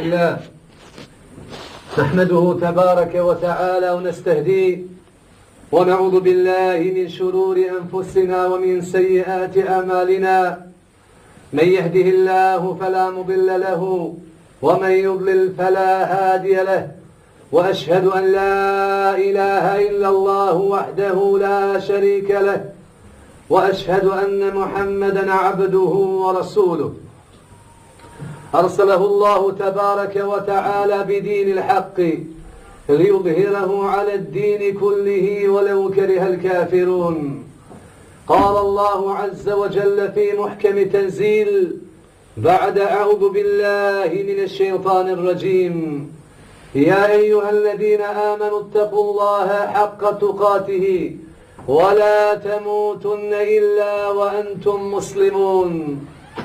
لله نحمده تبارك وتعالى ونستهديه ونعوذ بالله من شرور أنفسنا ومن سيئات أعمالنا من يهده الله فلا مضل له ومن يضلل فلا هادي له وأشهد أن لا إله إلا الله وحده لا شريك له وأشهد أن محمدا عبده ورسوله أرسله الله تبارك وتعالى بدين الحق ليظهره على الدين كله ولو كره الكافرون. قال الله عز وجل في محكم تنزيل بعد أعوذ بالله من الشيطان الرجيم: يا أيها الذين آمنوا اتقوا الله حق تقاته ولا تموتن إلا وأنتم مسلمون.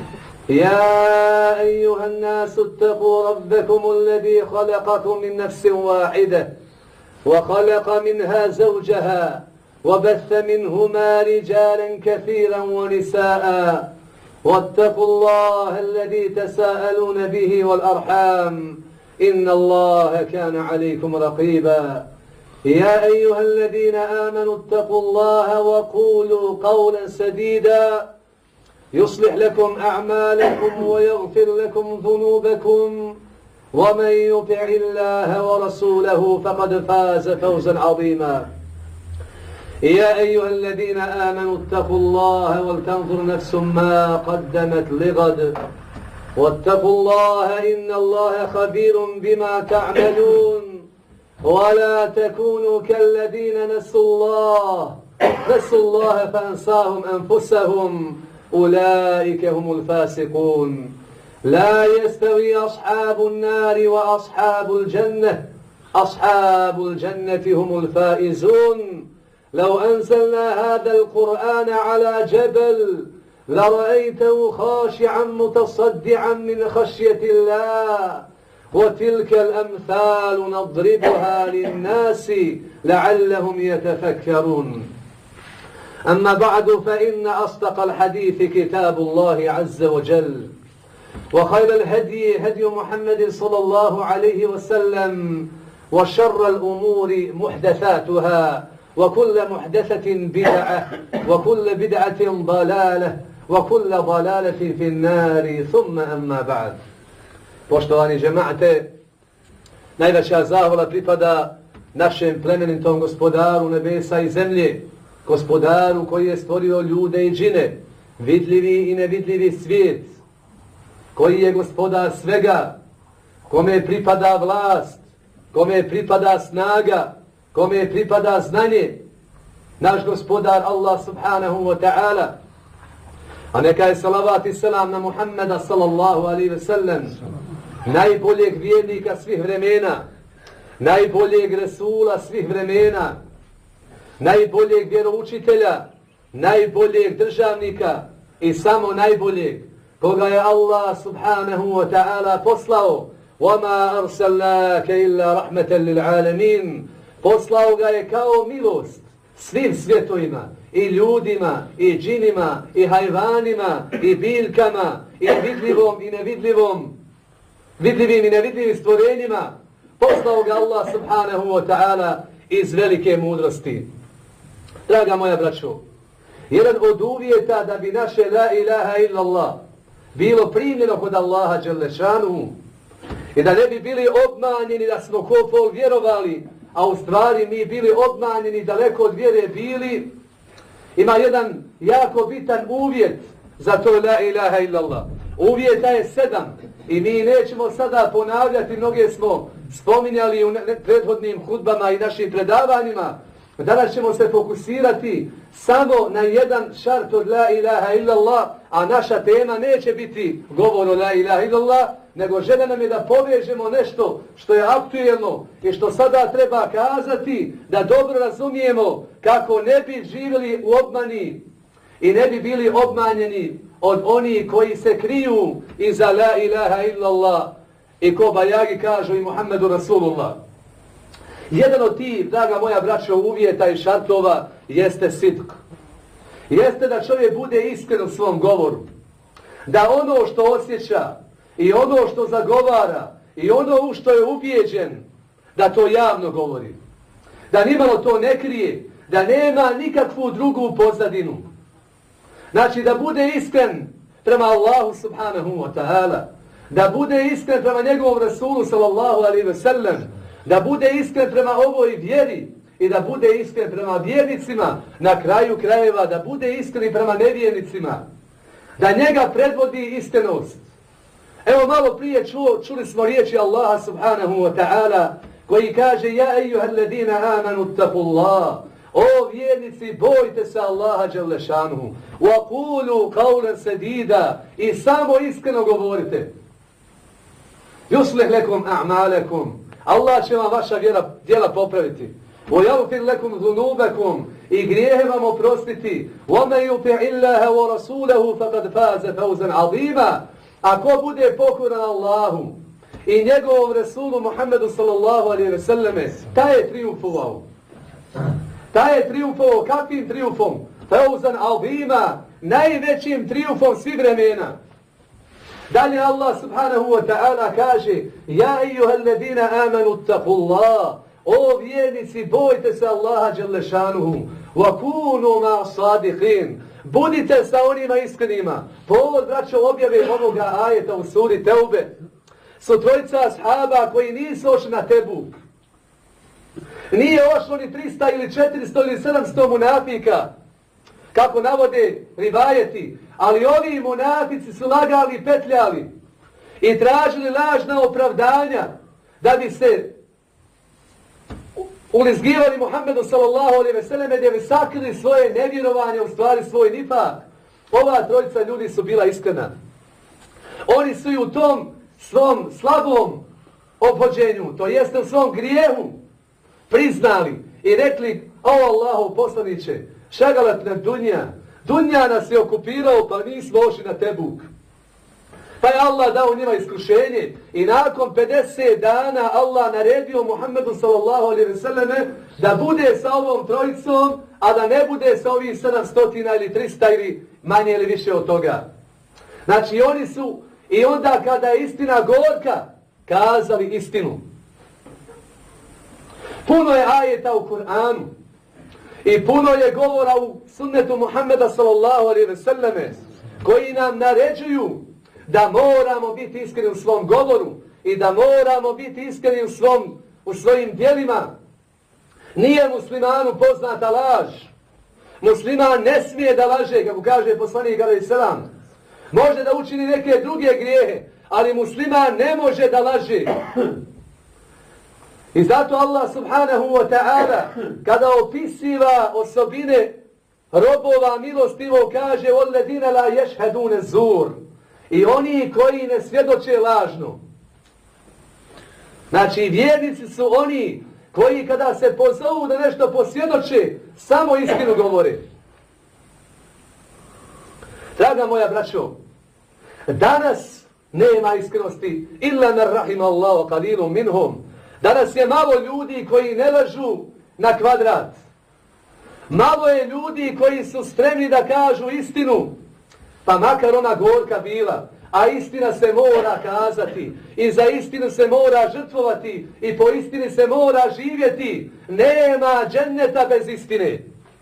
يا أيها الناس اتقوا ربكم الذي خلقكم من نفس واحدة وخلق منها زوجها وبث منهما رجالا كثيرا ونساء واتقوا الله الذي تساءلون به والأرحام إن الله كان عليكم رقيبا. يا أيها الذين آمنوا اتقوا الله وقولوا قولا سديدا يصلح لكم أعمالكم ويغفر لكم ذنوبكم ومن يطع الله ورسوله فقد فاز فوزا عظيما. يا أيها الذين آمنوا اتقوا الله ولتنظر نفس ما قدمت لغد واتقوا الله إن الله خبير بما تعملون ولا تكونوا كالذين نسوا الله فأنساهم أنفسهم أولئك هم الفاسقون. لا يستوي أصحاب النار وأصحاب الجنة أصحاب الجنة هم الفائزون. لو أنزلنا هذا القرآن على جبل لرأيته خاشعا متصدعا من خشية الله. وتلك الأمثال نضربها للناس لعلهم يتفكرون. أما بعد فإن أصدق الحديث كتاب الله عز وجل وخير الهدي هدي محمد صلى الله عليه وسلم وشر الأمور محدثاتها وكل محدثة بدعة وكل بدعة ضلالة وكل ضلالة في النار ثم أما بعد. Poštovani džemate, najveća zahvala pripada našem plemenitom gospodaru nebesa i zemlje, gospodaru koji je stvorio ljude i džine, vidljivi i nevidljivi svijet, koji je gospodar svega, kome pripada vlast, kome pripada snaga, kome pripada znanje, naš gospodar Allah subhanahu wa ta'ala. A neka je salavat i selam na Muhammeda sallallahu alaihi ve sellem, najboljeg vjernika svih vremena, najboljeg Resula svih vremena, najboljeg vjeroučitelja, najboljeg državnika i samo najboljeg, koga je Allah subhanahu wa ta'ala poslao. وَمَا أَرْسَلْنَاكَ إِلَّا رَحْمَةً لِلْعَالَمِينَ. Poslao ga je kao milost svim svjetovima, i ljudima, i džinima, i hajvanima, i biljkama, i vidljivom i nevidljivom, vidljivim i nevidljivim stvorenjima. Poslao ga Allah subhanahu wa ta'ala iz velike mudrosti. Draga moja braćo, jedan od uvjeta da bi naše la ilaha illallah bilo primljeno kod Allaha dželle šanuhu i da ne bi bili obmanjeni da smo ko fol vjerovali, a u stvari mi bili obmanjeni, daleko od vjere bili, ima jedan jako bitan uvjet za to la ilaha illallah. Uvjeta je 7 i mi nećemo sada ponavljati, mnoge smo spominjali u prethodnim hudbama i našim predavanjima. Danas ćemo se fokusirati samo na jedan šart od la ilaha illallah, a naša tema neće biti govor o la ilaha illallah, nego želja nam je da povežemo nešto što je aktuelno i što sada treba kazati, da dobro razumijemo kako ne bi živjeli u obmani i ne bi bili obmanjeni od onih koji se kriju iza la ilaha illallah i ko bajagi kažu i Muhammedu Rasulullah. Jedan od tih, draga moja braćo, uvjeta i šartova jeste sidq. Jeste da čovjek bude iskren u svom govoru. Da ono što osjeća i ono što zagovara i ono u što je ubijeđen, da to javno govori. Da nimalo to ne krije, da nema nikakvu drugu pozadinu. Znači da bude iskren prema Allahu subhanahu wa ta'ala, da bude iskren prema njegovom Rasulu sallallahu alaihi ve sellem, da bude iskren prema ovoj vjeri i da bude iskren prema vjernicima, na kraju krajeva da bude iskren prema nevjernicima, da njega predvodi iskrenost. Evo malo prije čuli smo riječi Allaha subhanahu wa ta'ala koji kaže: Ja ejuhalladina amanu attaqullah, o vjernici, bojte se Allaha dželle šanuhu, wa qulu qawlan sadida, i samo iskreno govorite. Yuslih lakum a'malakum, Allah će vam vaša djela popraviti. Wa yaghfir lakum dhunubakum, i grijehe vam oprostiti. Wa man yuti' Allaha wa rasulahu faqad faza fawzan 'azima. Ako bude pokoran Allahu i njegovom Rasulu Muhammedu sallallahu alejhi ve selleme, taj je triumfovao. Taj je triumfovao. Kakvim triumfom? Fawzan 'azima, najvećim triumfom svih vremena. Dalje Allah subhanahu wa ta'ala kaže: Ja ejuhalladina amanu attaqullah, o vjernici, bojte se Allaha dželle šanuhu, wa kunu ma sadiqin, budite sa onima iskrenima. Povod, braćo, objave ovoga ajeta u suri Teube su trojica ashaba koji nisu ošli na Tebuk. Nije ošlo ni 300 ili 400 ili 700 munafika, kako navode rivajeti, ali ovi munafici su lagali i petljali i tražili lažna opravdanja da bi se ulizgivali Muhammedu sallallahu alejhi ve selleme, da bi sakrili svoje nevjerovanje, u stvari svoj nifak. Ova trojica ljudi su bila iskrena. Oni su i u tom svom slabom ophođenju, to jeste u svom grijehu, priznali i rekli: O Allahu poslaniće, šagalat nam dunja nas je okupirao, pa nismo ošli na Tebuk. Pa je Allah dao njima iskušenje i nakon 50 dana Allah naredio Muhammedu sallallahu alejhi ve selleme da bude sa ovom trojicom, a da ne bude sa ovih 700 ili 300 ili manje ili više od toga. Znači oni su i onda kada je istina gorka, kazali istinu. Puno je ajeta u Kur'anu i puno je govora u sunnetu Muhammeda sallallahu alejhi ve selleme koji nam naređuju da moramo biti iskreni u svom govoru i da moramo biti iskreni u svojim djelima. Nije muslimanu poznata laž. Musliman ne smije da laže, kako kaže poslanik alejhi selam. Može da učini neke druge grijehe, ali musliman ne može da laže. I zato Allah subhanahu wa ta'ala kada opisiva osobine robova milostivo kaže: وَالَّذِينَ لَا يَشْهَدُونَ الزُّورَ, i oni koji ne svjedoče lažno. Znači vjernici su oni koji kada se pozovu da nešto posvjedoče, samo istinu govore. Draga moja braćo, danas nema iskrenosti, illa man rahima Allahu qalilun minhum. Danas je malo ljudi koji ne lažu na kvadrat. Malo je ljudi koji su spremni da kažu istinu, pa makar ona gorka bila, a istina se mora kazati i za istinu se mora žrtvovati i po istini se mora živjeti. Nema dženneta bez istine.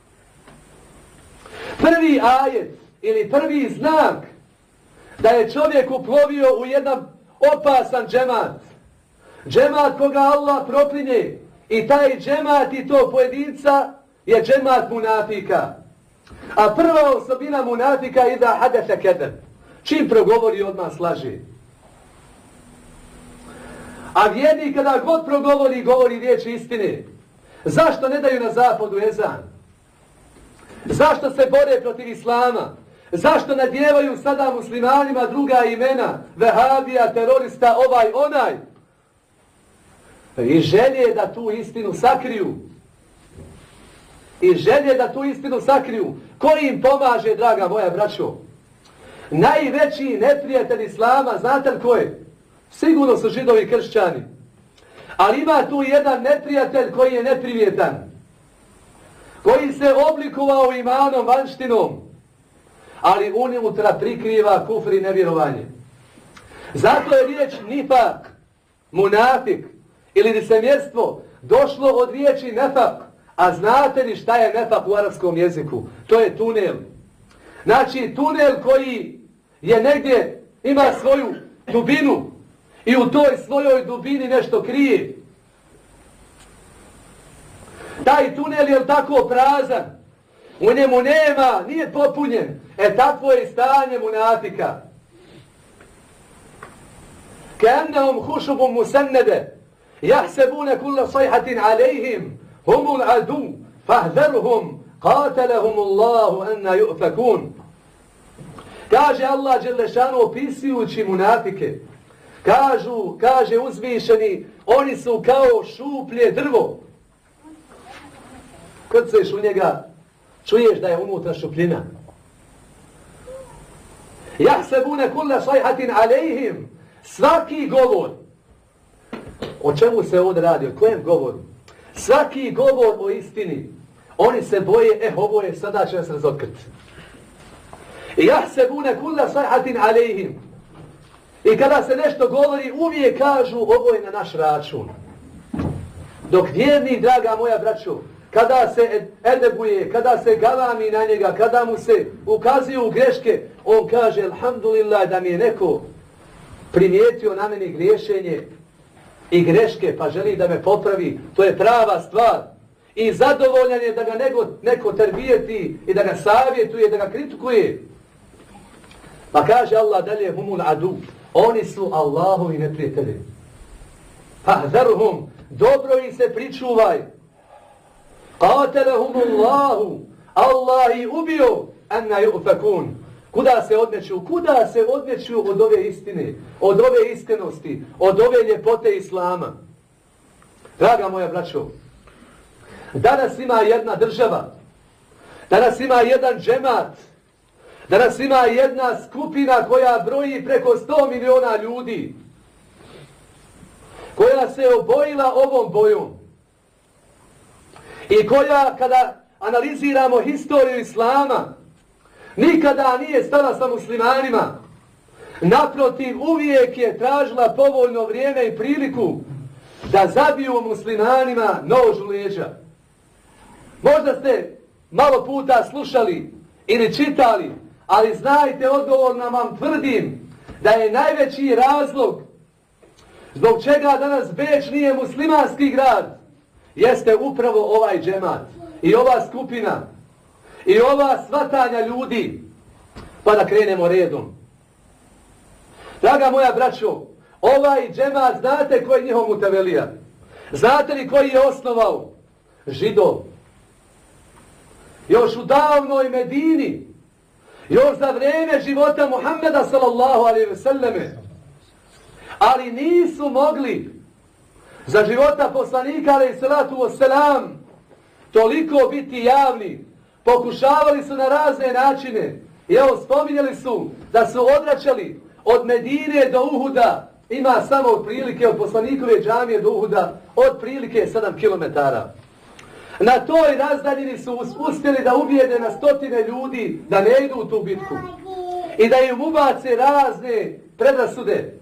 Prvi ajet ili prvi znak da je čovjek uplovio u jedan opasan džemat, džemat koga Allah proklinje, i taj džemat i to pojedinca je džemat munafika. A prva osobina munafika je da hadese kedeb. Čim progovori odmah slaže. A vjernik kada god progovori, govori riječi istine. Zašto ne daju na zapadu ezan? Zašto se bore protiv islama? Zašto nadjevaju sada muslimanima druga imena? Vehabija, terorista, ovaj, onaj. I želje da tu istinu sakriju. I želje da tu istinu sakriju. Ko im pomaže, draga moja braćo? Najveći neprijatelj islama, znate li ko je? Sigurno su Židovi i kršćani. Ali ima tu jedan neprijatelj koji je neprimjetan. Koji se oblikovao imanom, vanštinom. Ali unutra prikriva kufr i nevjerovanje. Zato je riječ nifak munafik ili lisemjerstvo došlo od riječi nefak. A znate li šta je nefak u arapskom jeziku? To je tunel. Znači tunel koji je negdje, ima svoju dubinu i u toj svojoj dubini nešto krije. Taj tunel je tako prazan, u njemu nema, nije popunjen. Takvo je stanje munafika. Ka'annahum khushubun musannada yahsabuna kulla sayhatin alayhim humul adu fahdharhum qatalahum Allahu anna yu'fakun. Kaže Allah dželle šanu opisujući munafike. Kaže uzvišeni, oni su kao šuplje drvo. Krceš u njega, čuješ da je unutra šupljina. Jahsebune kulla sajhatin alejhim. Svaki govor. O čemu se ovdje radi? O kojem govoru? Svaki govor o istini. Oni se boje, ovo je, sada će nas razotkriti. Jahsebune kulla sajhatin alejhim. I kada se nešto govori, uvijek kažu ovo je na naš račun. Dok vjernik, draga moja braćo, kada se edebuje, kada se galami na njega, kada mu se ukazuju greške, on kaže, alhamdulillah, da mi je neko primijetio na meni griješenje i greške, pa želi da me popravi. To je prava stvar. I zadovoljan je da ga neko terbijeti i da ga savjetuje, da ga kritikuje. Pa kaže Allah dalje, humul adu. Oni su Allahovi neprijatelji. Fahdharhum, dobro ih se pričuvaj. Qatalahum Allahu, Allah ih ubio, anna yu'fakun. Kuda se odmeću? Kuda se odmeću od ove istine, od ove iskrenosti, od ove ljepote Islama? Draga moja braćo, danas ima jedna država, danas ima jedan džemat, danas ima jedna skupina koja broji preko 100 miliona ljudi, koja se obojila ovom bojom i koja, kada analiziramo historiju Islama, nikada nije stala sa muslimanima. Naprotiv, uvijek je tražila povoljno vrijeme i priliku da zabiju muslimanima nož u leđa. Možda ste malo puta slušali ili čitali, ali znajte, odgovorno vam tvrdim da je najveći razlog zbog čega danas Beč nije muslimanski grad, jeste upravo ovaj džemat i ova skupina i ova svatanja ljudi. Pa da krenemo redom. Draga moja braćo, ovaj džemat, znate koji je njihov mutevelija? Znate li koji je osnovao? Židov. Još u davnoj Medini, još za vrijeme života Muhammeda sallallahu alejhi ve selleme. Ali nisu mogli za života poslanika alejhi salatu vesselam toliko biti javni. Pokušavali su na razne načine. I evo, spominjali su da su odvraćali od Medine do Uhuda. Ima samo otprilike od poslanikove džamije do Uhuda otprilike 7 km. Na toj razdaljini su uspjeli da ubijede na stotine ljudi da ne idu u tu bitku. I da im ubace razne predrasude.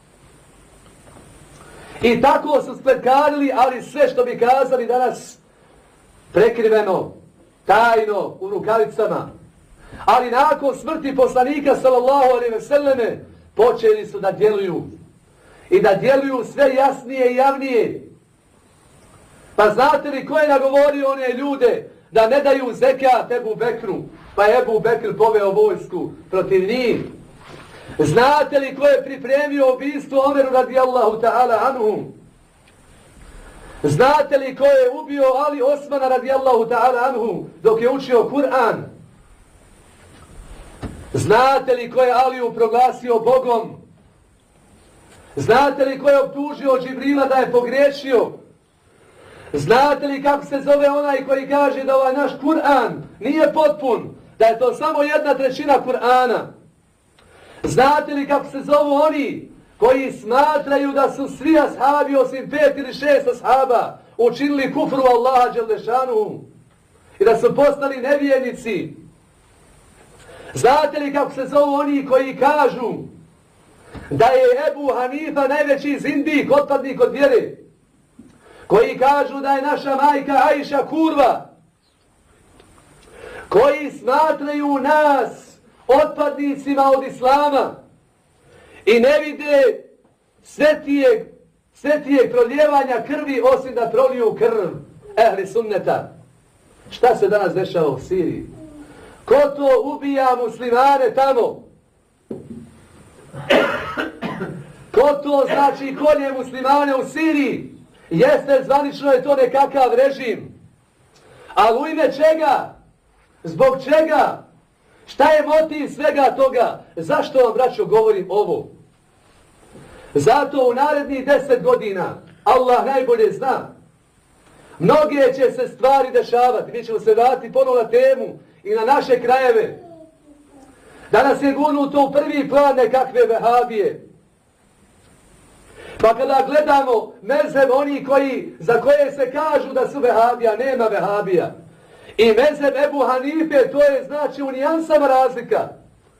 I tako su spletkarili, ali sve što bi kazali danas prekriveno, tajno, u rukavicama. Ali nakon smrti poslanika sallallahu alejhi ve selleme počeli su da djeluju. I da djeluju sve jasnije i javnije. Pa znate li ko je nagovorio one ljude da ne daju zekat Ebu Bekru? Pa je Ebu Bekr poveo vojsku protiv njih. Znate li ko je pripremio ubistvo Omeru radijallahu ta'ala anhu? Znate li ko je ubio Ali Osmana radijallahu ta'ala anhu dok je učio Kur'an? Znate li ko je Aliju proglasio Bogom? Znate li ko je optužio Džibrila da je pogriješio? Znate li kako se zove onaj koji kaže da ovaj naš Kur'an nije potpun, da je to samo 1/3 Kur'ana? Znate li kako se zovu oni koji smatraju da su svi ashabi osim 5 ili 6 ashaba učinili kufru Allaha dželle šanuhu i da su postali nevjernici? Znate li kako se zovu oni koji kažu da je Ebu Hanifa najveći zindik, otpadnik od vjere, koji kažu da je naša majka Ajša kurva, koji smatraju nas otpadnicima od islama i ne vide svetijeg proljevanja krvi osim da proliju krv ehli sunneta. Šta se danas dešava u Siriji? Ko to ubija muslimane tamo? Ko to znači kolje muslimane u Siriji? Jeste, zvanično je to nekakav režim. Ali u ime čega? Zbog čega? Šta je motiv svega toga? Zašto vam, braćo, govorim ovo? Zato u narednih 10 godina, Allah najbolje zna, mnoge će se stvari dešavati. Mi ćemo se vratiti ponovno na temu i na naše krajeve. Danas je gurnuto u prvi plan nekakve vehabije. Pa kada gledamo mezheb oni za koje se kažu da su vehabija, nema vehabija. I mezheb Ebu Hanife, to je znači u nijansama razlika.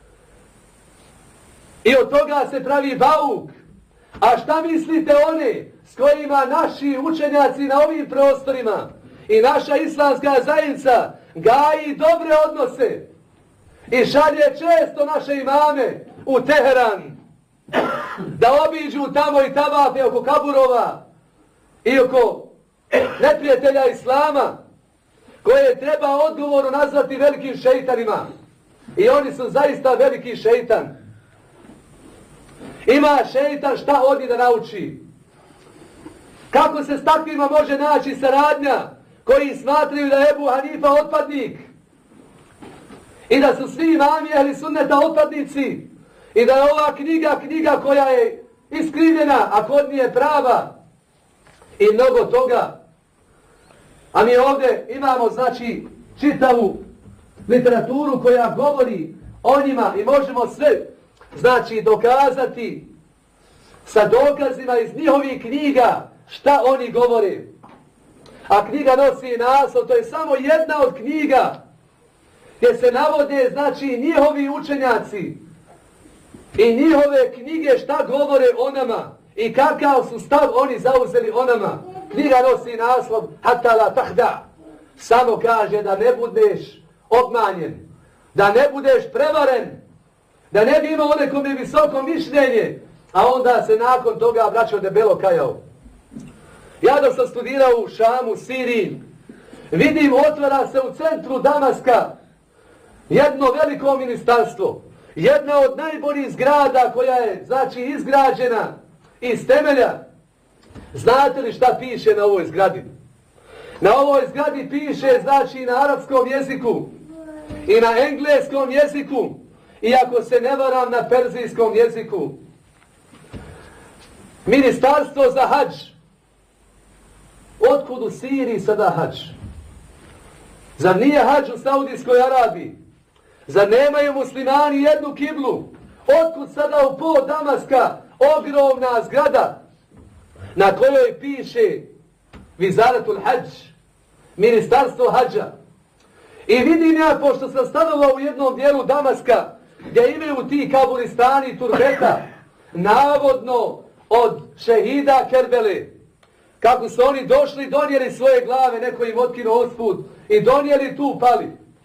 I od toga se pravi bauk. A šta mislite one s kojima naši učenjaci na ovim prostorima i naša islamska zajednica gaji dobre odnose i šalje često naše imame u Teheran da obiđu tamo i tavafe oko kaburova i oko neprijatelja islama koje treba odgovorno nazvati velikim šeitanima. I oni su zaista veliki šeitan. Ima šeitan šta od njih da nauči. Kako se s takvima može naći saradnja koji smatraju da je Ebu Hanifa otpadnik i da su svi imami ehli sunneta otpadnici i da je ova knjiga koja je iskrivljena, a kod nije prava i mnogo toga. A mi ovdje imamo znači čitavu literaturu koja govori o njima i možemo sve znači dokazati sa dokazima iz njihovih knjiga šta oni govore. A knjiga nosi naslov, to je samo jedna od knjiga gdje se navode znači njihovi učenjaci i njihove knjige šta govore o nama i kakav su stav oni zauzeli o nama. Knjiga nosi naslov Hatta la tahda. Samo kaže da ne budeš obmanjen, da ne budeš prevaren, da ne bi imao nekome visoko mišljenje, a onda se nakon toga braćo debelo kajao. Ja dok sam studirao u Šamu, Siriji, vidim otvara se u centru Damaska jedno veliko ministarstvo. Jedna od najboljih zgrada koja je znači izgrađena iz temelja. Znate li šta piše na ovoj zgradi? Na ovoj zgradi piše znači na arapskom jeziku i na engleskom jeziku i ako se ne varam na perzijskom jeziku. Ministarstvo za hadž. Otkud u Siriji sada hadž? Zar nije hadž u Saudijskoj Arabiji? Zar nemaju muslimani jednu kiblu? Otkud sada u pol Damaska ogromna zgrada na kojoj piše Vizaratul hadž, ministarstvo hadža. I vidim ja, pošto sam stanovao u jednom dijelu Damaska, gdje imaju ti kaburistani turbeta, navodno od šehida Kerbele, kako su oni došli, donijeli svoje glave, neko im otkinuo usput i donijeli tu pali.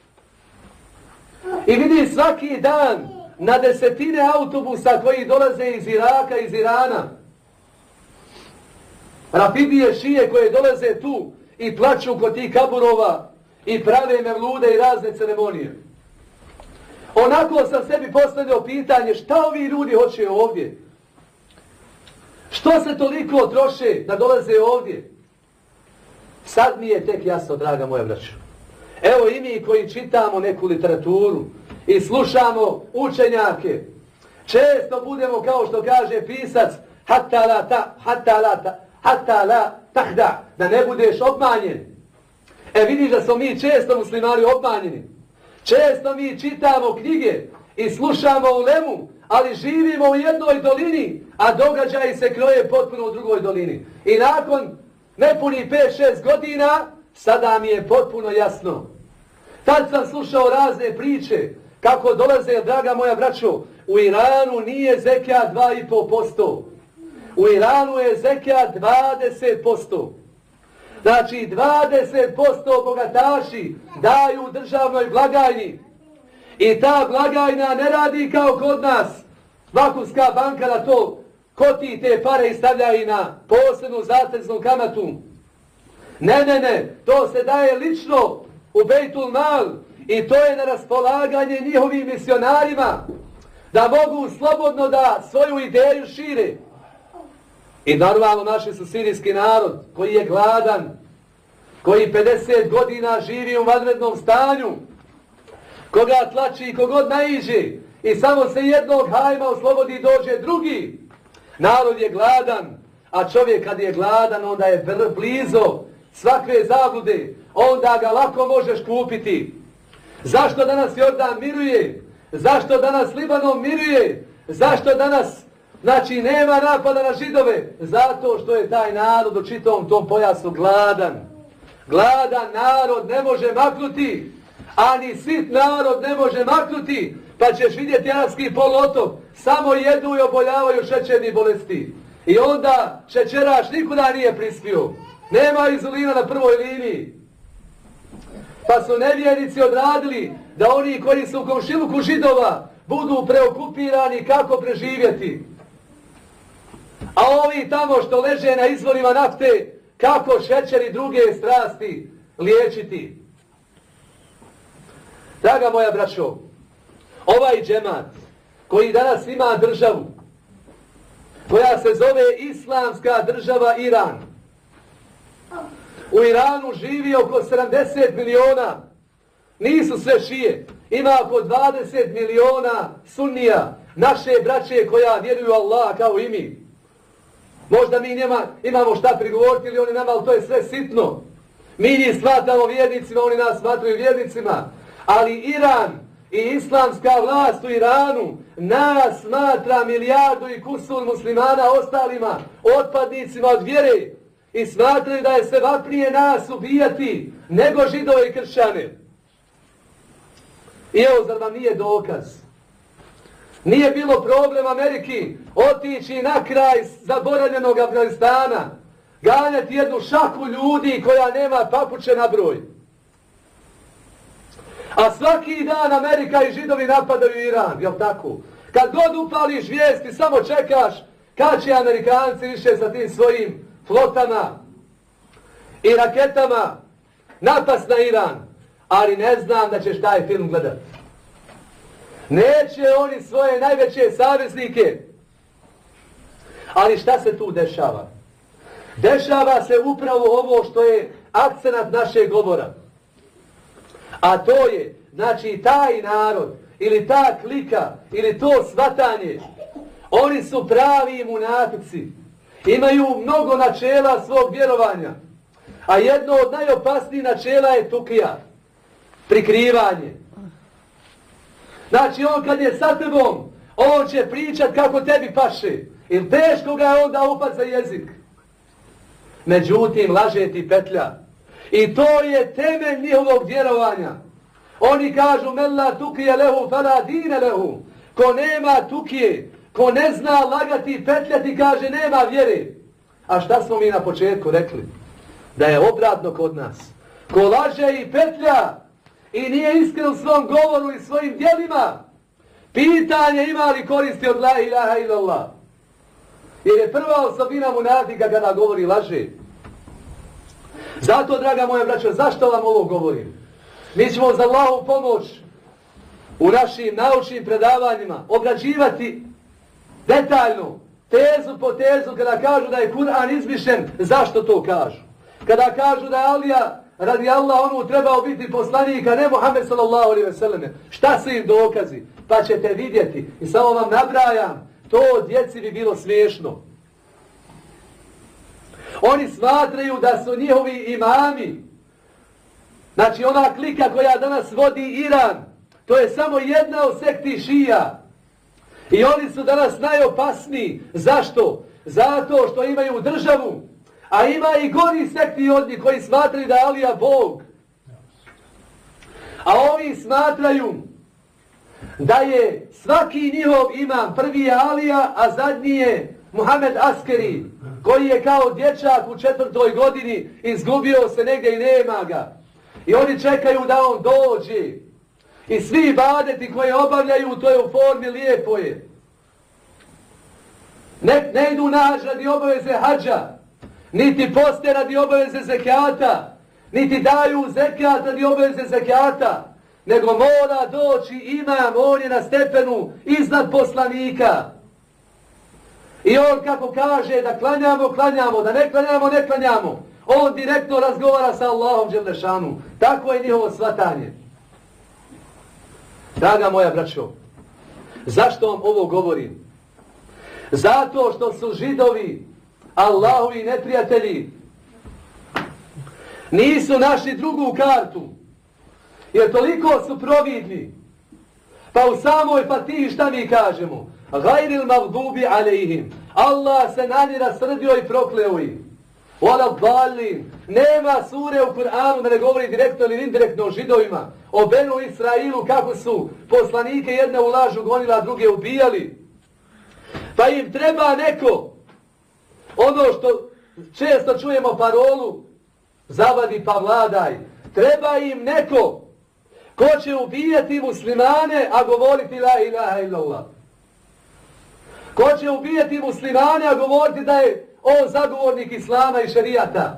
I vidi svaki dan na desetine autobusa koji dolaze iz Iraka, iz Irana, Rafidije šije koje dolaze tu i plaću kod tih kaburova i prave mevlude i razne ceremonije. Onako sam sebi postavljao pitanje šta ovi ljudi hoće ovdje? Što se toliko troše da dolaze ovdje? Sad mi je tek jasno, draga moja braćo. Evo i mi koji čitamo neku literaturu i slušamo učenjake, često budemo, kao što kaže pisac, hatta la tahda, da ne budeš obmanjen. Vidiš da smo mi često muslimani obmanjeni. Često mi čitamo knjige i slušamo ulemu, ali živimo u jednoj dolini, a događaji se kroje potpuno u drugoj dolini. I nakon nepuni 5-6 godina, sada mi je potpuno jasno. Tad sam slušao razne priče, kako dolaze, draga moja braćo, u Iranu nije zekijat 2,5%. U Iranu je zekijat 20%. Znači 20% bogataši daju državnoj blagajni. I ta blagajna ne radi kao kod nas. Vakufska banka na to koti te pare i stavlja i na posebnu zateznu kamatu. Ne. To se daje lično u Bejtul Mal. I to je na raspolaganje njihovim misionarima. Da mogu slobodno da svoju ideju šire. I normalno naši su sirijski narod koji je gladan, koji 50 godina živi u vanrednom stanju, koga tlači i kogod naiđe i samo se jednog hajma oslobodi dođe drugi. Narod je gladan, a čovjek kad je gladan onda je blizo svakve zablude, onda ga lako možeš kupiti. Zašto danas Jordan miruje? Zašto danas Libanon miruje? Zašto danas nema napada na Židove? Zato što je taj narod u čitavom tom pojasu gladan. Gladan narod ne može maknuti, ani sit narod ne može maknuti, pa ćeš vidjeti arapski poluotok, samo jedu i oboljavaju šećernih bolesti. I onda šećeraš nikuda nije prispio. Nema inzulina na prvoj liniji. Pa su nevjernici odradili da oni koji su u komšiluku Židova budu preokupirani kako preživjeti. A ovi tamo što leže na izvorima nafte, kako šećer i druge strasti liječiti. Draga moja braćo, ovaj džemat koji danas ima državu, koja se zove Islamska država Iran. U Iranu živi oko 70 miliona, nisu sve šije, ima oko 20 miliona sunnija, naše braće koja vjeruju Allah kao i mi. Možda mi imamo šta prigovoriti ili oni nama, ali to je sve sitno. Mi njih smatramo vjernicima, oni nas smatraju vjernicima. Ali Iran i islamska vlast u Iranu nas smatra milijardu i kusur muslimana ostalima, otpadnicima od vjere. I smatraju da je se vapnije nas ubijati nego Židove i kršćane. I evo, zar vam nije dokaz? Nije bilo problem Ameriki otići na kraj zaboravljenog Afganistana, ganjati jednu šaku ljudi koja nema papuče na broj. A svaki dan Amerika i Židovi napadaju Iran, jel tako? Kad god upališ vijesti, samo čekaš kad će Amerikanci više sa tim svojim flotama i raketama napast na Iran. Ali ne znam da ćeš taj film gledati. Neće oni svoje najveće saveznike. Ali šta se tu dešava? Dešava se upravo ovo što je akcenat našeg govora. A to je, znači, taj narod, ili ta klika, ili to svatanje, oni su pravi munafici. Imaju mnogo načela svog vjerovanja. A jedno od najopasnijih načela je tukija, prikrivanje. Znači, on kad je sa tebom, on će pričat kako tebi paše. Ili teško ga je onda upat za jezik. Međutim, laže ti petlja. I to je temelj njihovog vjerovanja. Oni kažu, mella tukije lehu, fala dine lehu. Ko nema tukije, ko ne zna lagati, petljati, kaže, nema vjere. A šta smo mi na početku rekli? Da je obratno kod nas. Ko laže i petlja i nije iskren u svom govoru i svojim djelima, pitanje ima li koristi od la ilaha illallah. Jer je prva osobina munafika kada govori laže. Zato, draga moja braćo, zašto vam ovo govorim? Mi ćemo za Allahu pomoć u našim naučnim predavanjima obrađivati detaljno, tezu po tezu, kada kažu da je Kur'an izmišljen, zašto to kažu? Kada kažu da je Alija radi Allah onu trebao biti poslanik, a ne Muhammed sallallahu alejhi ve selleme, šta su im dokazi? Pa ćete vidjeti. I samo vam nabrajam, to djeci bi bilo smiješno. Oni smatraju da su njihovi imami, znači ona klika koja danas vodi Iran, to je samo jedna od sekti šija. I oni su danas najopasniji. Zašto? Zato što imaju državu. A ima i gori sekti od njih koji smatraju da je Alija Bog. A ovi smatraju da je svaki njihov imam, prvi je Alija, a zadnji je Muhammed Askeri, koji je kao dječak u 4. godini izgubio se negdje i nema ga. I oni čekaju da on dođe. I svi ibadeti koje obavljaju, to je u formi lijepo je. Ne idu nađ radi obaveze hađa, niti poste radi obaveze zekijata, niti daju zekijat radi obaveze zekijata, nego mora doći imam, on je na stepenu iznad poslanika. I on kako kaže da klanjamo, klanjamo, da ne klanjamo, ne klanjamo. On direktno razgovara sa Allahom dželešanu. Tako je njihovo shvatanje. Draga moja braćo, zašto vam ovo govorim? Zato što su Židovi, Allahovi neprijatelji, nisu našli drugu kartu, jer toliko su providni. Pa u samoj Fatihi šta mi kažemo? Gajril magdubi alejhim. Allah se na njih rasrdio i prokleo ih. Wala dhalin. Nema sure u Kur'anu da ne govori direktno ili indirektno o Židovima, o Benu Israilu, kako su poslanike jedne u lažu gonila, a druge ubijali. Pa im treba neko, ono što često čujemo parolu, zavadi pa vladaj. Treba im neko ko će ubijati muslimane, a govoriti la ilaha illallah. Ko će ubijati muslimane, a govoriti da je on zagovornik islama i šerijata.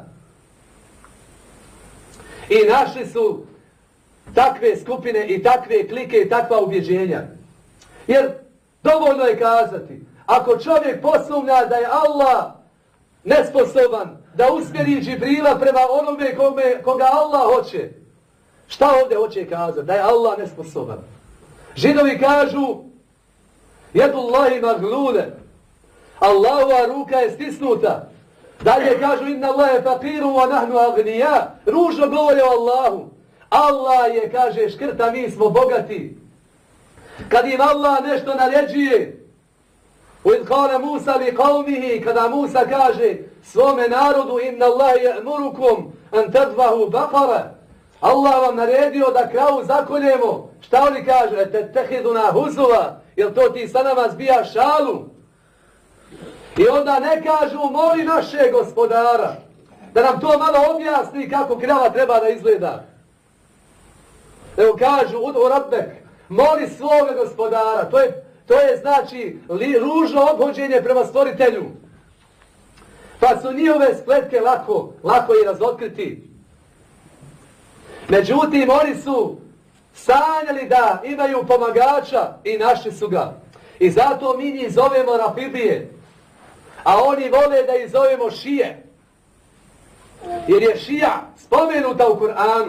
I našli su takve skupine i takve klike i takva ubjeđenja. Jer dovoljno je kazati, ako čovjek posumnja da je Allah nesposoban da usmjeri Džibrila prema onome koga Allah hoće, šta ovdje hoće kazati? Da je Allah nesposoban. Židovi kažu jedullahi maglule, Allahova ruka je stisnuta. Dalje kažu inna Allahe faqiru wa nahnu agnija. Ružno govore o Allahu. Allah je, kaže, škrta, mi smo bogati. Kad im Allah nešto naređuje, uid kale Musa li qavmihi, kada Musa kaže svome narodu inna Allahe je'murukum an tadvahu baqara, Allah vam naredio da kravu zakoljemo. Šta oni kažu? Tehiduna huzuva, jel to ti sa nama zbija šalu? I onda ne kažu moli naše gospodara da nam to malo objasni kako krava treba da izgleda. Evo kažu udu rabbek, moli svoga gospodara. To je znači ružno obhođenje prema stvoritelju. Pa su njihove spletke lako i razotkriti. Međutim, oni su sanjali da imaju pomagača i našli su ga. I zato mi njih zovemo Rafidije. A oni vole da ih zovemo šije. Jer je šija spomenuta u Kur'anu.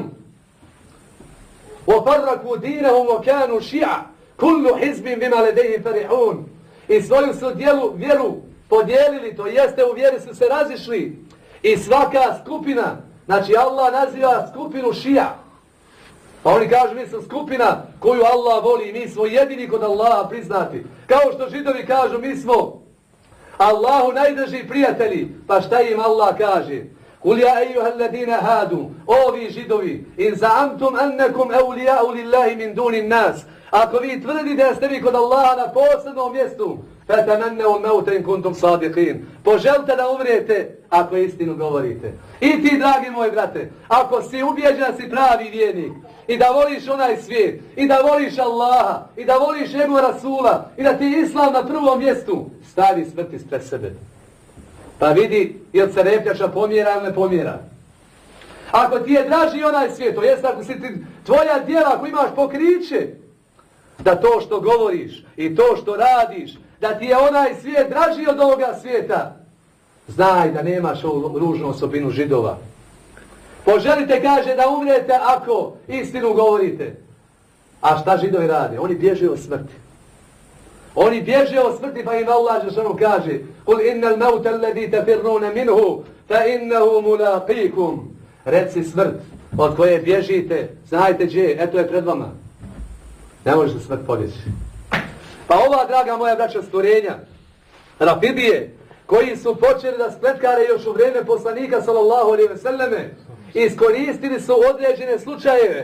وَفَرَّكُوا دِينَهُمْ وَكَانُوا شِيَعَ كُلُّ حِزْبٍ بِمَا لَدَيْهِمْ فَرِحُونَ. I svoju su vjeru podijelili, to jeste u vjeri su se razišli. I svaka skupina, znači Allah naziva skupinu šija. Pa oni kažu mi smo skupina koju Allah voli i mi smo jedini kod Allaha priznati. Kao što Židovi kažu mi smo Allahu najdrži prijatelji. Pa šta im Allah kaže? Kul ja ejuhel ladine hadu, ovi Židovi, in zaamtum annakum eulijau lillahi min dunin nas. Ako vi tvrdite da ste vi kod Allaha na posebnom mjestu, fatamannau mauta in kuntum sadiqin. Poželite da umrete ako istinu govorite. I ti, dragi moji brate, ako si ubijeđen si pravi vjernik, i da voliš onaj svijet, i da voliš Allaha, i da voliš njegov Rasula, i da ti je Islam na prvom mjestu, stavi smrt ispred sebe. Pa vidi, jel se repljača pomjera ili ne pomjera. Ako ti je draži onaj svijet, to jest ako si ti tvoja djela, ako imaš pokriće, da to što govoriš i to što radiš, da ti je onaj svijet draži od ovoga svijeta, znaj da nemaš ovu ružnu osobinu Židova. Poželite, kaže, da umrete ako istinu govorite. A šta Židovi rade? Oni bježe od smrti. Oni bježe od smrti, pa im Allah Žešanu kaže Kul innal mauta alladhi tafirruna minhu fa innahu mulaqikum. Reci smrt od koje bježite, znajte gdje, eto je pred vama. Ne možete smrt pobjeći. Pa ova, draga moja braća, stvorenja, Rafidije, koji su počeli da spletkare još u vrijeme poslanika sallallahu alejhi ve selleme, iskoristili su određene slučajeve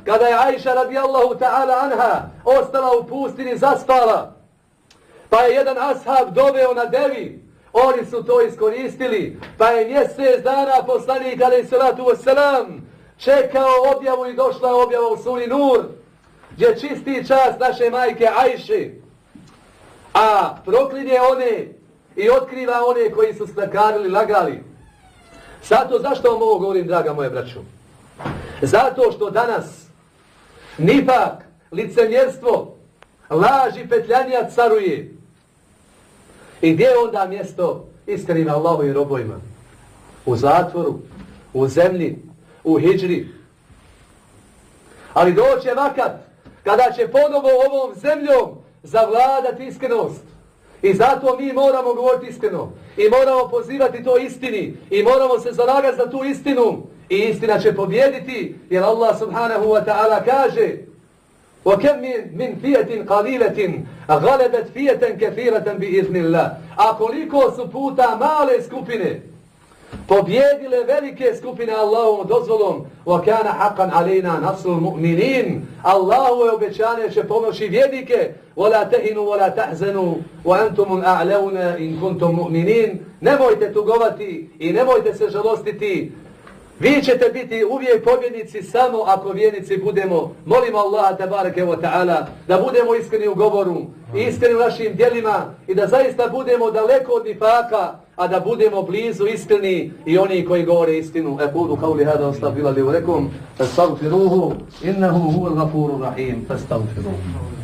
kada je Ajša radijallahu ta'ala anha ostala u pustinji, zaspala, pa je jedan ashab doveo na devi, oni su to iskoristili, pa je mjesec dana poslanik alejhi salatu vesselam čekao objavu i došla objava u suri Nur, gdje čisti čast naše majke Ajše, a proklinje one i otkriva one koji su snakarili, lagali. Zato zašto vam ovo govorim, draga moje braćo? Zato što danas nifak, licemjerstvo, laž i petljanja caruje. I gdje je onda mjesto iskrenim Allahovim robovima? U zatvoru, u zemlji, u hidžri. Ali doće vakat kada će ponovo ovom zemljom zavladati iskrenost. I zato mi moramo govoriti iskreno. I moramo pozivati to istini. I moramo se zalagati za tu istinu. I istina će pobjediti, jer Allah subhanahu wa ta'ala kaže: وَكَمْ مِنْ فِيَةٍ قَلِيلَةٍ غَلَبَتْ فِيَةً كَثِيرَةً بِإِذْنِ اللَّهِ. A koliko su puta male skupine pobjedile velike skupine Allahovom dozvolom. وَكَانَ حَقًّا عَلَيْنَا نَصْرُ الْمُؤْمِنِينَ. Allahove obećanje će pomoći vjernike. وَلَا تَهِنُوا وَلَا تَحْزَنُوا وَأَنْتُمُ الْأَعْلَوْنَ إِنْ كُنْتُمْ مُؤْمِنِينَ. Nemojte tugovati i nemojte se žalostiti. Vi ćete biti uvijek pobjednici samo ako vjernici budemo. Molimo Allaha tebareke ve ta'ala da budemo iskreni u govoru, iskreni u našim djelima i da zaista budemo daleko od nifaka, a da budemo blizu iskreni i oni koji govore istinu. Aqulu qawli hada astaghfiru li wa lakum fastaghfiruhu innahu huwal ghafurur rahim. Fastaghfiruhu.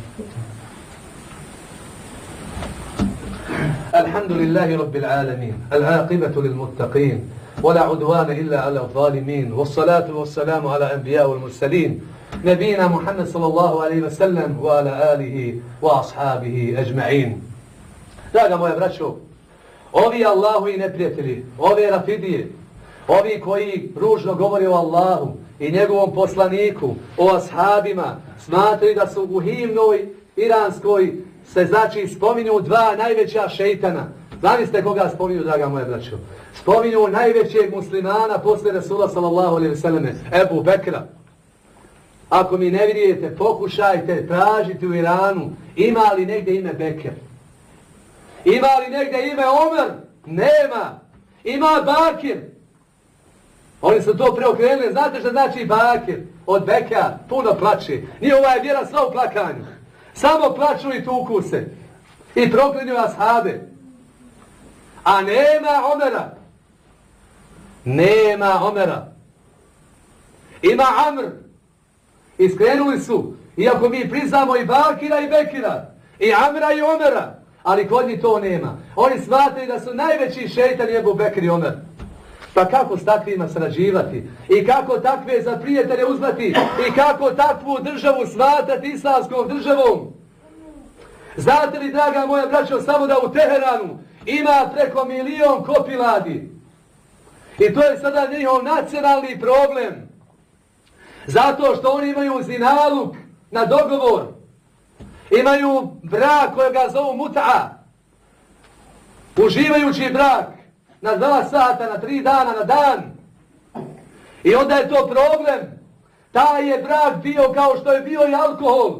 Alhamdulillahi rabbil alamin. Al-aqibatu lil muttaqin. ولا عدوان إلا على الظالمين والصلاة والسلام على أنبياء والمرسلين نبينا محمد صلى الله عليه وسلم وعلى آله وأصحابه أجمعين. Draga moja braćo, ovi Allahovi neprijatelji, ove rafidije, ovi koji ružno govori o Allahu i njegovom poslaniku, o ashabima, smatraju da su u himnoj iranskoj se znači spominju dva najveća šeitana. Zamislite koga spominju, draga moja braćo? Spominju najvećeg muslimana posle Rasula sallallahu alejhi ve selleme, Ebu Bekra. Ako mi ne vidite, pokušajte tražiti u Iranu, ima li negdje ime Bekr? Ima li negdje ime Omer? Nema. Ima Bakir. Oni su to preokrenuli. Znate što znači Bakir? Od Beka puno plače. Nije ova je vjera sva u plakanju. Samo plaču i tuku se. I proklinju ashabe. A nema Omera. Nema Omera. Ima Amr. Iskrenuli su. Iako mi priznamo i Bakira i Bekira. I Amra i Omera. Ali kod njih to nema. Oni smatraju da su najveći šeitani Ebu Bekir i Omer. Pa kako s takvima sarađivati? I kako takve za prijatelje uzmati? I kako takvu državu smatrati islamskom državom? Znate li, draga moja braćo, samo da u Teheranu ima preko 1 milion kopiladi. I to je sada njihov nacionalni problem. Zato što oni imaju zinaluk na dogovor. Imaju brak kojega zovu mut'a. Uživajući brak na 2 sata, na 3 dana, na dan. I onda je to problem. Taj je brak bio kao što je bio i alkohol.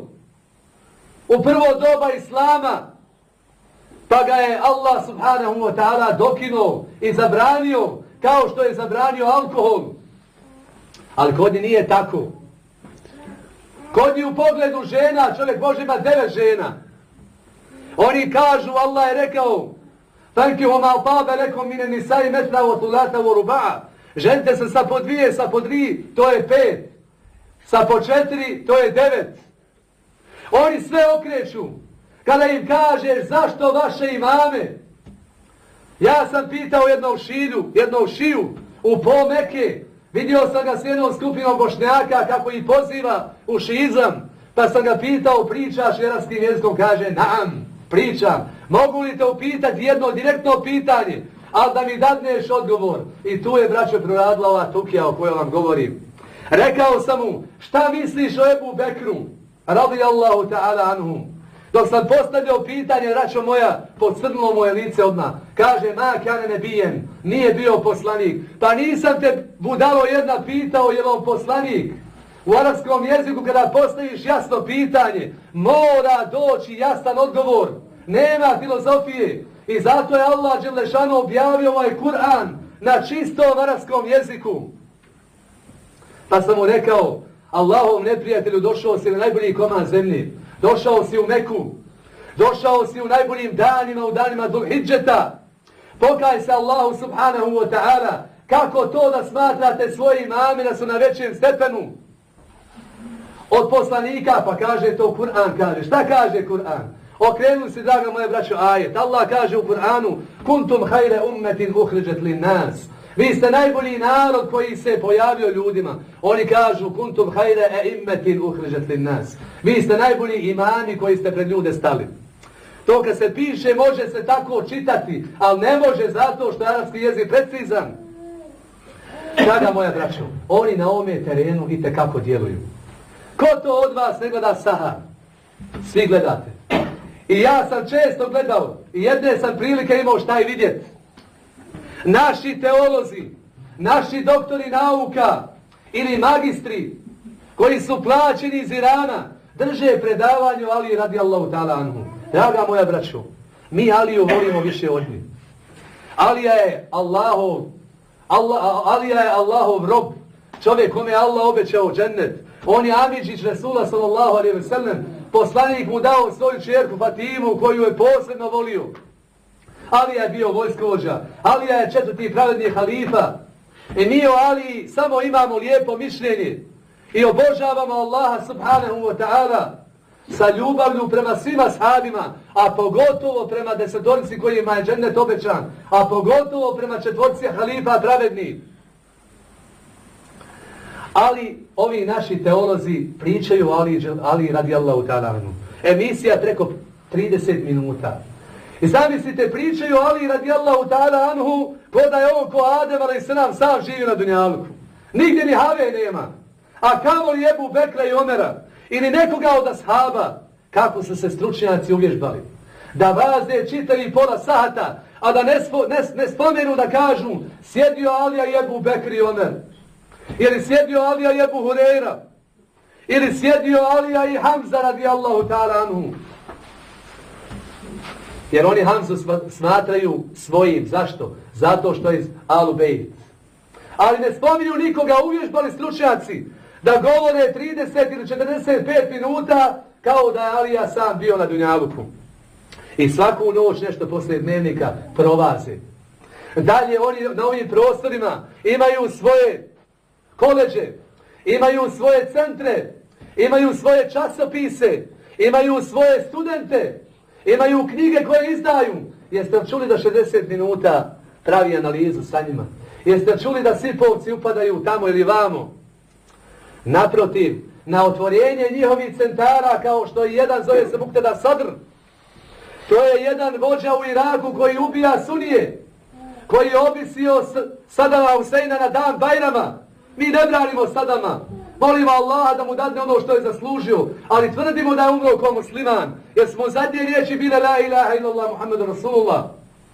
U prvo doba Islama. Pa ga je Allah subhanahu wa ta'ala dokinuo i zabranio kao što je zabranio alkohol. Ali kod njih nije tako. Kod njih u pogledu žena čovjek može imati 9 žena. Oni kažu, Allah je rekao: "Fankihu ma taba lakum min an-nisa'i mithla wa thulatha wa ruba'." Ženite se sa po 2, sa po 3, to je 5. Sa po 4, to je 9. Oni sve okreću. Kada im kažeš zašto vaše imame? Ja sam pitao jednog šiju u pol Mekke. Vidio sam ga s jednom skupinom Bošnjaka kako ih poziva u šiizam. Pa sam ga pitao, pričaš vjeranskim jezikom? Kaže, naam, pričam. Mogu li te upitati jedno direktno pitanje, ali da mi dadneš odgovor? I tu je, braćo, proradila ova tukija o kojoj vam govorim. Rekao sam mu, šta misliš o Ebu Bekru? Radijallahu ta'ala anhu. Dok sam postavljao pitanje, braćo moja, podcrnulo moje lice odmah. Kaže, ma kane nebijen, nije bio poslanik. Pa nisam te budalo jedna pitao, je on poslanik? U arapskom jeziku kada postaviš jasno pitanje, mora doći jasan odgovor. Nema filozofije. I zato je Allah dželešanu objavio ovaj Kur'an na čistom arapskom jeziku. Pa sam mu rekao, Allahov neprijatelju, došao si na najbolji komad zemlje. Došao si u Meku. Došao si u najboljim danima, u danima Dhul-Hidžeta. Pokaj se Allahu subhanahu wa ta'ala. Kako to da smatrate svoji imame da su na većem stepenu od poslanika? Pa kaže to Kur'an, kaže. Šta kaže Kur'an? Okrenuli se, draga moja braćo, ajet. Allah kaže u Kur'anu: kuntum hajre ummetin uhriđet lin nas. Vi ste najbolji narod koji se pojavio ljudima. Oni kažu kuntum hajre immetin uhriđet lin nas. Vi ste najbolji imami koji ste pred ljude stali. To kad se piše može se tako čitati, ali ne može zato što je arapski jezik precizan. Draga moja braćo, oni na ovome terenu itekako djeluju. Ko to od vas ne gleda Sahar? Svi gledate. I ja sam često gledao i jedne sam prilike imao šta i vidjeti. Naši teolozi, naši doktori nauka ili magistri koji su plaćeni iz Irana drže predavanje o Ali radijallahu ta'ala anhu. Draga moja braćo, mi Aliju volimo više od njih. Alija je Allahov rob, čovjek kome je Allah obećao džennet. On je amidžić Resula sallallahu alejhi ve sellem, poslanik mu dao svoju ćerku Fatimu koju je posebno volio. Alija je bio vojskovođa, Alija je 4. pravedni halifa. I mi o Aliji samo imamo lijepo mišljenje i obožavamo Allaha subhanahu wa ta'ala sa ljubavlju prema svima sahabima, a pogotovo prema 10 kojima je džennet obećan, a pogotovo prema 4 halifa pravedni. Ali ovi naši teolozi pričaju o Ali radijallahu ta'ala anhu. Emisija preko 30 minuta. I zamislite, pričaju o Ali radijallahu ta'ala anhu ko da je on ko Adem alejselam sam živi na dunjaluku. Nigdje ni have nema. A kamoli Ebu Bekra i Omera ili nekoga od ashaba, kako su se stručnjaci uvježbali. Da vazde čitavi pola sata, a da ne spomenu da kažu sjedio Alija i Ebu Bekr i Omer. Ili sjedio Alija i Ebu Hureyra. Ili sjedio Alija i Hamza radijallahu ta'ala anhu. Jer oni Hamzu smatraju svojim. Zašto? Zato što je Alu Bejt. Ali ne spominju nikoga, uvježbali stručnjaci da govore 30 ili 45 minuta kao da je Alija sam bio na dunjaluku. I svaku noć nešto poslije dnevnika provaze. Dalje oni na ovim prostorima imaju svoje koleđe, imaju svoje centre, imaju svoje časopise, imaju svoje studente, imaju knjige koje izdaju. Jeste li čuli da 60 minuta pravi analizu sa njima? Jeste li čuli da sipovci upadaju tamo ili vamo? Naprotiv, na otvorenje njihovih centara, kao što je jedan zove se Muqtada Sadr, to je jedan vođa u Iraku koji ubija Sunije, koji je obisio Sadama Huseina na dan Bajrama. Mi ne branimo Sadama, molimo Allaha da mu dadne ono što je zaslužio, ali tvrdimo da je umro kao musliman, jer smo zadnje riječi bile la ilaha illallah Muhammedu Rasulullah.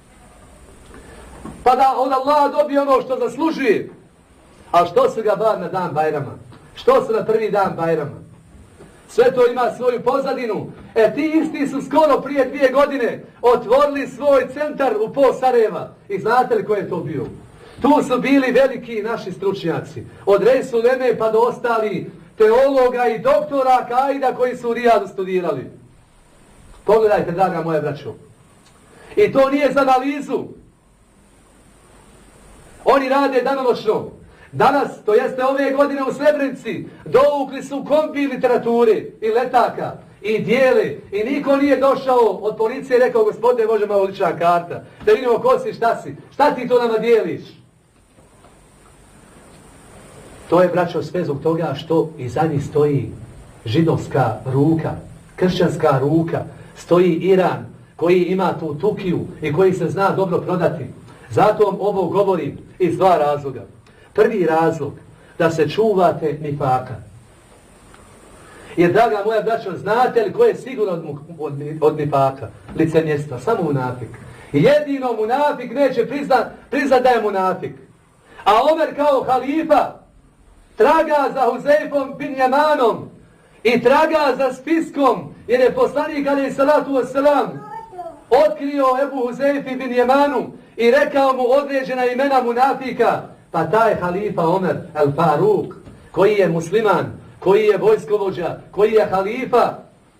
Pa da od Allaha dobije ono što zaslužuje. A što su ga bar na dan Bajrama? Što su na prvi dan Bajrama? Sve to ima svoju pozadinu. Ti isti su skoro prije 2 godine otvorili svoj centar u pol Sarajeva. I znate li ko je to bio? Tu su bili veliki naši stručnjaci. Od Rejsu Leme pa do ostali teologa i doktora Kaida koji su u Rijadu studirali. Pogledajte, draga moja braćo. I to nije za analizu. Oni rade danonoćno. Danas, to jeste ove godine u Srebrenici, dovukli su kombi literature i letaka i dijele. I niko nije došao od policije i rekao: gospodine, može malo lična karta. Da vidimo ko si, šta si. Šta ti to nama dijeliš? To je, braćo, sve zbog toga što iza njih stoji židovska ruka, kršćanska ruka. Stoji Iran koji ima tu tukiju i koji se zna dobro prodati. Zato vam ovo govorim iz 2 razloga. Prvi razlog, da se čuvate nifaka. Jer, draga moja braćo, znate li ko je sigurno od nifaka? Licemjerstva, samo munafik. Jedino munafik neće priznat da je munafik. A Omer kao halifa traga za Huzeyfom bin Jamanom i traga za spiskom, jer je poslanik alejhi salatu vesselam otkrio Ebu Huzeyfi bin Jamanu i rekao mu određena imena munafika, pa taj halifa Omer el-Faruk, koji je musliman, koji je vojskovođa, koji je halifa,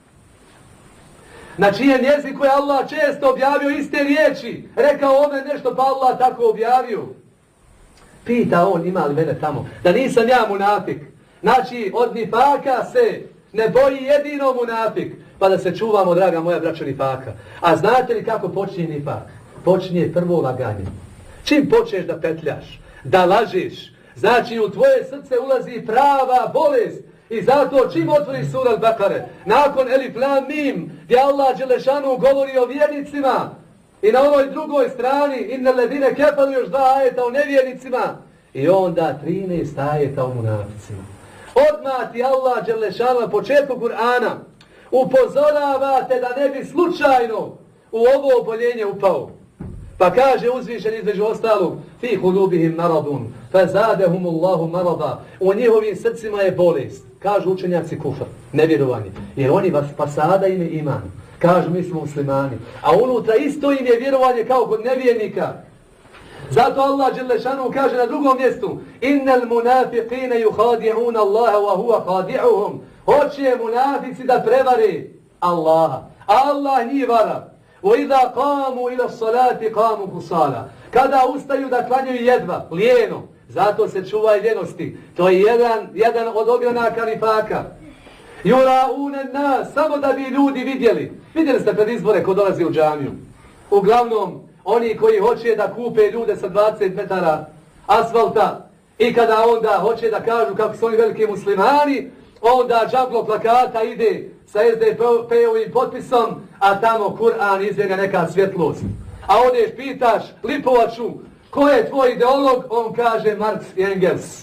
na čijem jeziku je Allah često objavio iste riječi, rekao Omer nešto pa Allah tako objavio. Pita on ima li mene tamo, da nisam ja munafik. Znači od nifaka se ne boji jedino munafik, pa da se čuvamo, draga moja braćo, nifaka. A znate li kako počinje nifak? Počinje prvo laganje. Čim počneš da petljaš, da lažiš, znači u tvoje srce ulazi prava bolest. I zato čim otvoriš sura Al-Bakare, nakon Elif Lam Mim, gdje Allah dželešanu govori o vjernicima, i na onoj drugoj strani, inna ledine kefaru, još 2 ajeta o nevjernicima, i onda 13 ajeta o munaficima. Odmah ti Allah dželešanu na početku Kur'ana upozoravate da ne bi slučajno u ovo oboljenje upao. Pa kaže uzvišen između ostalog, fi hulubihim maradun, fa zadehumullahu marada, u njihovim srcima je bolest. Kažu učenjaci kufr, nevjerovanje, jer oni fasada im je iman. Kažu mi smo muslimani, a unutra isto im je vjerovanje kao kod nevjernika. Zato Allah dželešanu kaže na drugom mjestu, innal munafiqine yuhadi'un Allaha wa huwa khadi'uhum. Hoće munafici da prevare Allaha, Allah njih vara. وَإِذَا قَامُوا إِلَى الصَّلَاةِ قَامُوا كُسَالَا. Kada ustaju da klanjaju jedva, lijeno, zato se čuvaj ljenosti. To je jedan od ogranaka nifaka. يُرَاءُونَ النَّاسِ, samo da bi ljudi vidjeli. Vidjeli ste pred izbore ko dolazi u džamiju. Uglavnom, oni koji hoće da kupe ljude sa 20 metara asfalta i kada onda hoće da kažu kako su oni veliki muslimani, onda džablo plakata ide sa SDP-ovim potpisom, a tamo Kur'an izbjega neka svjetlost. A odeš pitaš Lipovaču, ko je tvoj ideolog? On kaže Marx i Engels.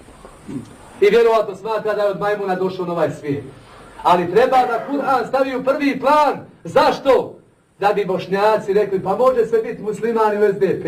I vjerovatno smatra da je od majmuna došao na ovaj svijet. Ali treba da Kur'an stavi u prvi plan. Zašto? Da bi Bošnjaci rekli, pa može se biti muslimani u SDP.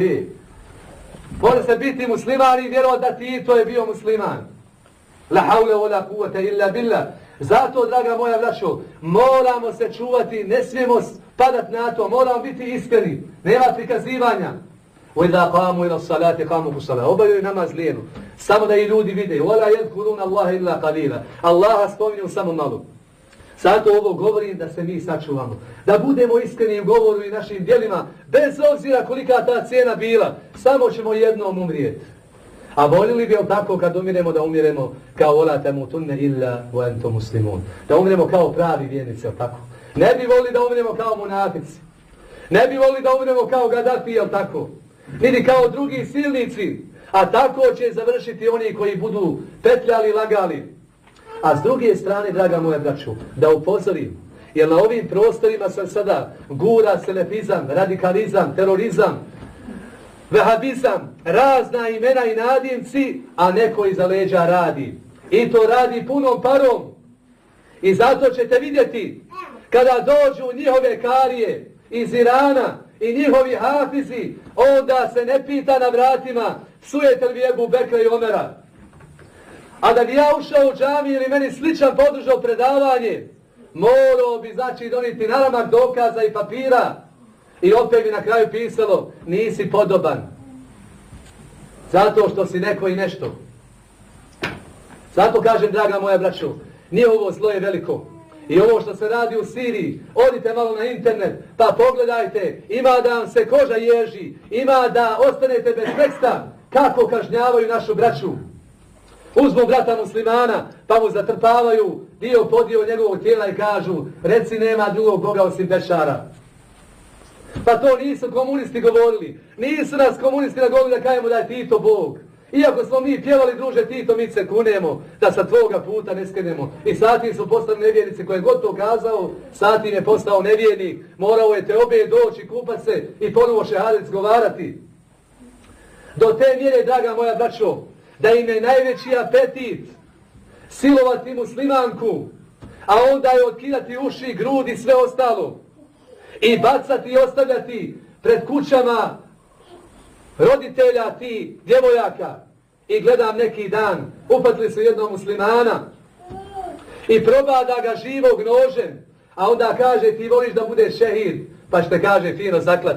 Može se biti muslimani i vjerovati da Tito je bio musliman. La haule wa la kuvvete illa billah. Zato, draga moja braćo, moramo se čuvati, ne smijemo padati na to, moramo biti iskreni, nema prikazivanja. وَإِذَا قَامُوا إِلَى الصَّلَاةِ قَامُوا كُسَالَا. Obavljaju namaz lijenu, samo da i ljudi vide. وَلَا يَذْكُرُونَ اللَّهَ إِلَّا قَلِيلًا. Allaha spominju samo malo. Zato ovo govorim da se mi sačuvamo, da budemo iskreni u govoru i našim djelima, bez obzira kolika ta cijena bila, samo ćemo jednom umrijeti. A voljeli bi tako kad umiremo da umiremo kao وَلَا تَمُوتُنَّ إِلَّا وَأَنْتُمْ مُسْلِمُونَ. Da umiremo kao pravi vjernici, tako. Ne bi volili da umiremo kao munafici. Ne bi volili da umiremo kao Gaddafi, jel tako? Niti kao drugi silnici. A tako će završiti oni koji budu petljali i lagali. A s druge strane, draga moja braćo, da upozorim, jer na ovim prostorima sam sada gura selefizam, radikalizam, terorizam, vehabizam, razna imena i nadimci, a neko iza leđa radi. I to radi punom parom. I zato ćete vidjeti, kada dođu njihove karije iz Irana i njihovi hafizi, onda se ne pita na vratima, psujete li vi Ebu Bekra i Omera. A da bi ja ušao u džamiju ili meni sličan podržao predavanje, morao bi znači doniti naramak dokaza i papira. I opet bi na kraju pisalo, nisi podoban. Zato što si neko i nešto. Zato kažem, draga moja braćo, nije ovo zlo je veliko. I ovo što se radi u Siriji, odite malo na internet, pa pogledajte, ima da vam se koža ježi, ima da ostanete bez teksta, kako kažnjavaju našu braću. Uzmu brata muslimana, pa mu zatrpavaju dio njegovog tijela i kažu, reci nema drugog Boga osim Bešara. Pa to nisu komunisti govorili. Nisu nas komunisti nagovorili da kajemo da je Tito Bog. Iako smo mi pjevali, druže Tito, mi se kunemo da sa tvoga puta ne skrenemo. I satim su postali nevjernici, koje je god to kazao, satim je postao nevjernik. Morao je te obje doći, kupat se i ponovo šehadet zgovarati. Do te mjere, draga moja braćo, da im je najveći apetit silovati muslimanku, a onda je otkidati uši, grudi i sve ostalo. I bacati i ostavljati pred kućama roditelja ti djevojaka. i gledam neki dan, upatili su jednog muslimana i proba da ga živog nožem, a onda kaže ti voliš da budeš šehid, pa što kaže fino zaklat.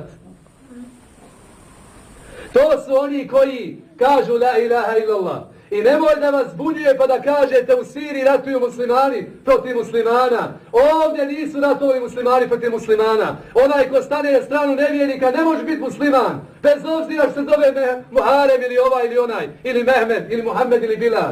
To su oni koji kažu la ilaha illallah. I nemoj da vas zbunjuje pa da kažete u Siriji ratuju muslimani protiv muslimana. Ovdje nisu ratovali muslimani protiv muslimana. Onaj ko stane na stranu nevjernika ne može biti musliman. Bez obzira što se zove Muharem ili ovaj ili onaj. Ili Mehmed ili Muhammed ili Bilal.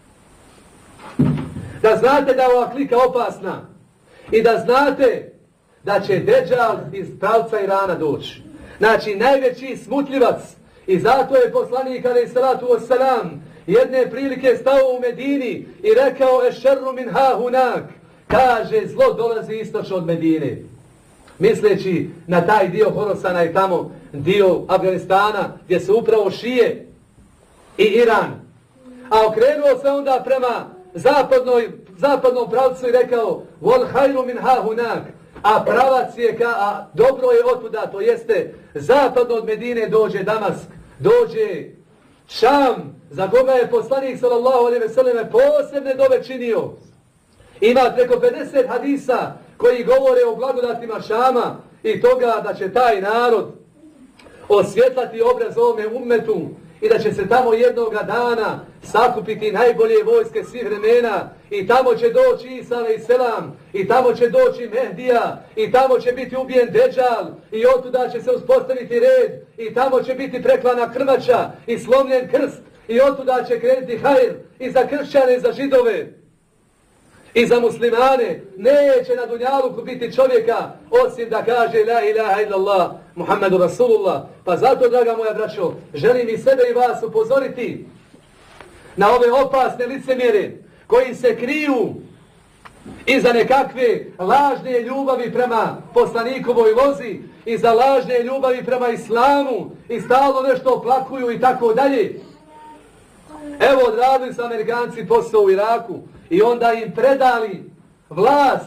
Da znate da je ova klika opasna. I da znate da će Deđal iz pravca Irana doći. Znači najveći smutljivac. I zato je poslanik alejhi salatu vesselam jedne prilike stao u Medini i rekao ešerru min ha hunak. Kaže zlo dolazi istočno od Medine. Misleći na taj dio Horosana i tamo dio Afganistana gdje su upravo šije i Iran. A okrenuo se onda prema zapadnom pravcu i rekao wal hayru min ha hunak. A pravac je a dobro je otuda, to jeste zapadno od Medine dođe Damask, dođe Šam, za koga je poslanik sallallahu alejhi ve selleme posebne dove činio. Ima preko 50 hadisa koji govore o blagodatima Šama i toga da će taj narod osvjetlati obraz ovome ummetu i da će se tamo jednoga dana sakupiti najbolje vojske svih vremena i tamo će doći Isa alejselam i tamo će doći Mehdija i tamo će biti ubijen Deđal i otuda će se uspostaviti red i tamo će biti preklana krmača i slomljen krst i otuda će krenuti hajr i za kršćane i za židove i za muslimane. Neće na dunjaluku biti čovjeka osim da kaže la ilaha illallah Muhammedu Rasulullah. Pa zato, draga moja braćo, želim i sebe i vas upozoriti na ove opasne licemjere koji se kriju iza nekakve lažne ljubavi prema poslanikovoj lozi, iza lažne ljubavi prema islamu i stalno nešto oplakuju i tako dalje. Evo, odradili su Amerikanci posao u Iraku i onda im predali vlast,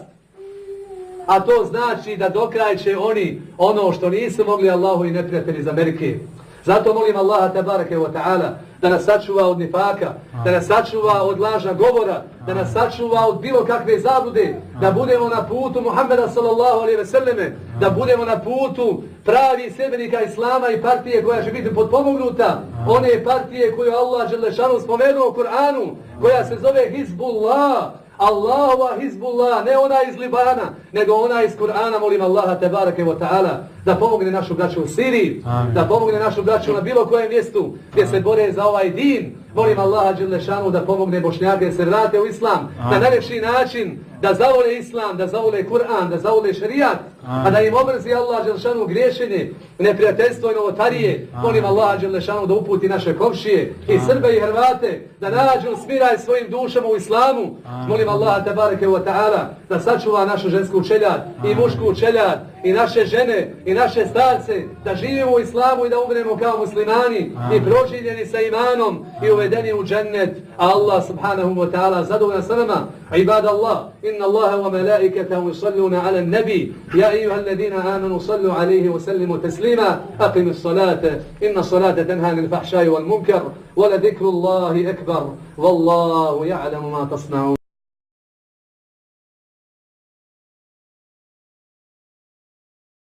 a to znači da dokraj će oni ono što nisu mogli Allahu i neprijatelji iz Amerike. Zato molim Allaha tebareke ve ta'ala da nas sačuva od nifaka, da nas sačuva od laža govora, da nas sačuva od bilo kakve zablude, da budemo na putu Muhammeda sallallahu alejhi ve selleme, da budemo na putu pravi sljedbenika Islama i partije koja će biti potpomognuta, one partije koju Allah dželle šanu spomenuo u Kur'anu, koja se zove Hizbullah. Allahova Hizbullah, ne ona iz Libana, nego ona iz Kur'ana. Molim Allaha tebareke ve ta'ala da pomogne našu braću u Siriji, da pomogne našu braću na bilo kojem mjestu gdje se bore za ovaj din. Molim Allaha dželle šanu da pomogne Bošnjake se vrate u Islam na najljepši način, da zavole Islam, da zavole Kur'an, da zavole šerijat, a da im obrzi Allah dželle šanu griješenje, neprijateljstvo i novotarije. Molim Allaha dželle šanu da uputi naše komšije i Srbe i Hrvate da nađu smiraj svojim dušama u Islamu. Molim Allaha tebareke ve ta'ala da sačuva našu žensku čeljad i mušku čeljad i naše žene i naše starce, da živimo u Islamu i da umremo kao muslimani i proživljeni sa imanom i uvedeni u džennet. A Allah subhanahu wa ta'ala zadovoljan sa nama. Ibad Allah, inna Allaha wa malaikatahu yusalluna ala nabi, ya ayyuha alladhina amanu sallu alayhi wa sallimu taslima, aqimus salata, inna salata tanha anil fahsha'i wal munkar, wa la dhikrullahi akbar, wallahu ya'lamu ma tasna'un.